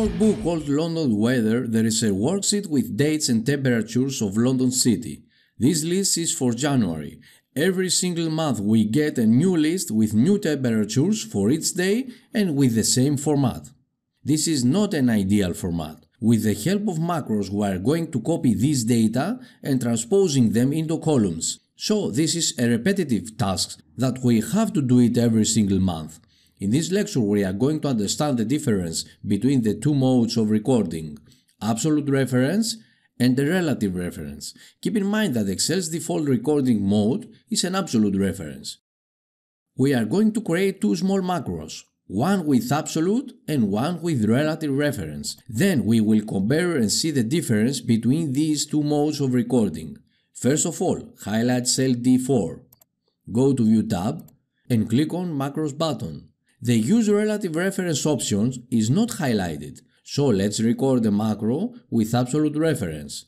workbook called London Weather, there is a worksheet with dates and temperatures of London City. This list is for January. Every single month we get a new list with new temperatures for each day and with the same format. This is not an ideal format. With the help of macros we are going to copy these data and transposing them into columns. So this is a repetitive task that we have to do it every single month. In this lecture we are going to understand the difference between the two modes of recording, absolute reference and the relative reference. Keep in mind that Excel's default recording mode is an absolute reference. We are going to create two small macros, one with absolute and one with relative reference. Then we will compare and see the difference between these two modes of recording. First of all, highlight cell D4. Go to View tab and click on Macros button. The Use Relative Reference option is not highlighted, so let's record a macro with absolute reference.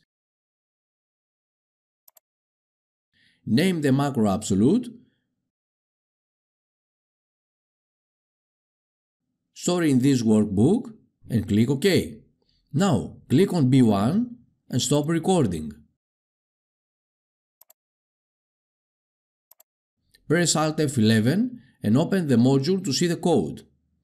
Name the macro absolute. Store in this workbook and click OK. Now click on B1 and stop recording. Press Alt F11 and open the module to see the code.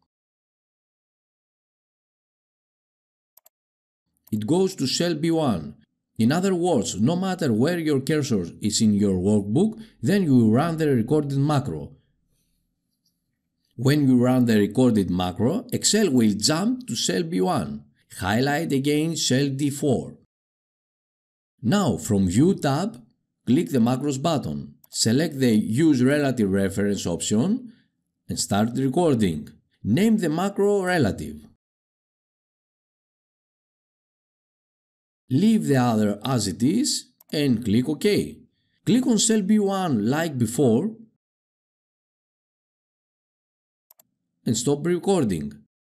It goes to cell B1. In other words, no matter where your cursor is in your workbook, then you run the recorded macro. When you run the recorded macro, Excel will jump to cell B1. Highlight again cell D4. Now from View tab, click the Macros button. Select the Use Relative Reference option and start recording. Name the macro Relative. Leave the other as it is and click OK. Click on cell B1 like before and stop recording.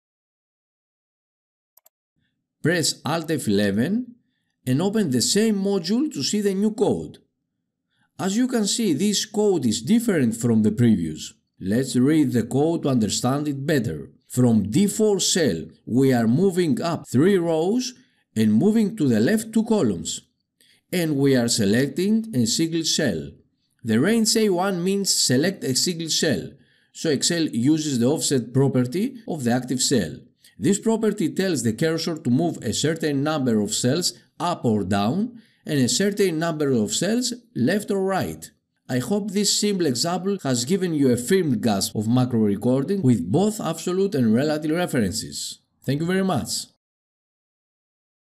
Press Alt F11 and open the same module to see the new code. As you can see, this code is different from the previous. Let's read the code to understand it better. From D4 cell, we are moving up 3 rows and moving to the left 2 columns. And we are selecting a single cell. The range A1 means select a single cell, so Excel uses the offset property of the active cell. This property tells the cursor to move a certain number of cells up or down and a certain number of cells left or right. I hope this simple example has given you a firm grasp of macro recording with both absolute and relative references. Thank you very much.